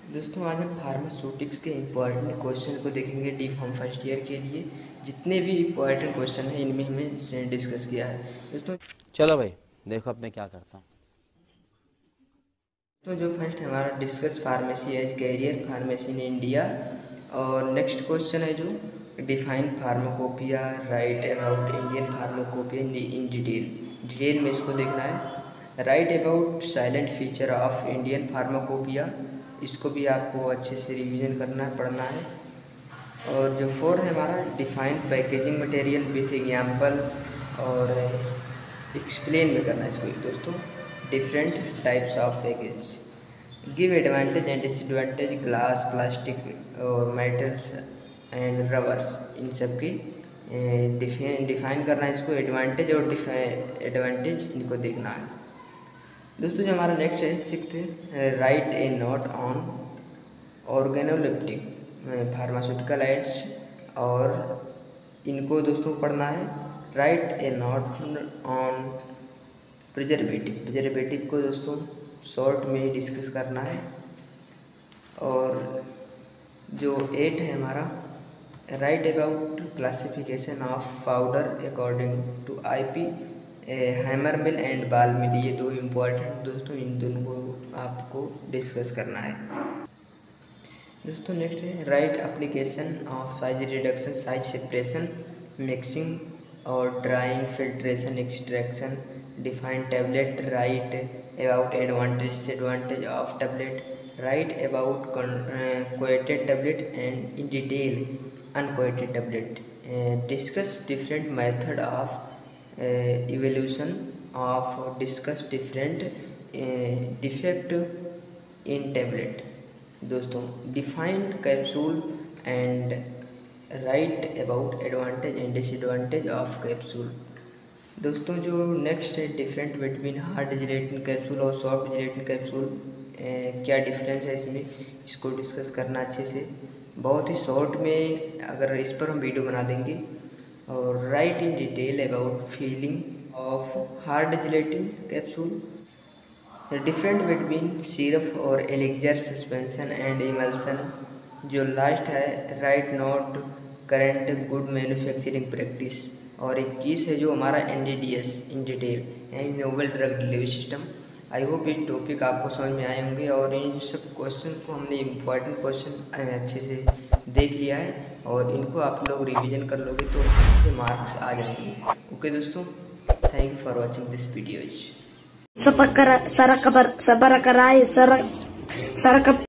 दोस्तों आज हम फार्मास्यूटिक्स के इम्पॉर्टेंट क्वेश्चन को देखेंगे डी फार्म फर्स्ट ईयर के लिए। जितने भी इम्पॉर्टेंट क्वेश्चन हैं इनमें हमें डिस्कस किया है दोस्तों। चलो भाई देखो अब मैं क्या करता हूँ। तो जो फर्स्ट हमारा discuss pharmacy as career pharmacy in India, और नेक्स्ट क्वेश्चन है जो define pharmacopoeia, right about Indian pharmacopoeia in detail में इसको देखना है। Right about silent feature of Indian pharmacopoeia, इसको भी आपको अच्छे से रिवीजन करना है, पढ़ना है। और जो फोर है हमारा define packaging material with example और एक्सप्लेन में करना है इसको दोस्तों। Different types of package, give advantage and disadvantage glass, plastic और मेटल्स एंड रबर्स, इन सब की डिफाइन करना है इसको। एडवांटेज और एडवांटेज इनको देखना है दोस्तों। जो हमारा नेक्स्ट है sixth, right a note on organoleptic pharmaceutical aids, और इनको दोस्तों पढ़ना है। Right a note on preservative को दोस्तों शॉर्ट में डिस्कस करना है। और जो 8 है हमारा, right about classification of powder according to IP, hammer mill and ball mill, ये दो इम्पॉर्टेंट दोस्तों, इन दोनों को आपको डिस्कस करना है दोस्तों। नेक्स्ट है right application of size reduction, size separation, mixing और drying, filtration, extraction, define tablet, right about advantage disadvantage of tablet, right about coated tablet and in detail uncoated tablet, discuss different method of evaluation of, discuss different defect in tablet दोस्तों। define capsule and write about advantage and disadvantage of capsule दोस्तों। जो next है different between hard gelatin capsule और soft gelatin capsule, क्या difference है इसमें, इसको discuss करना अच्छे से, बहुत ही शॉर्ट में, अगर इस पर हम वीडियो बना देंगे। और write in detail about filling of hard gelatin capsule, different between syrup और एलिक्जर, सस्पेंशन एंड इमल्सन। जो लास्ट है write note current good manufacturing practice. और 21 है जो हमारा NDDS इन डिटेल यानी novel drug delivery system. I hope ये topic आपको समझ में आए होंगे, और इन सब क्वेश्चन को हमने इम्पॉर्टेंट क्वेश्चन अच्छे से देख लिया है, और इनको आप लोग रिवीजन कर लोगे तो अच्छे मार्क्स आ जाएंगे। ओके दोस्तों, thank you for watching this videos.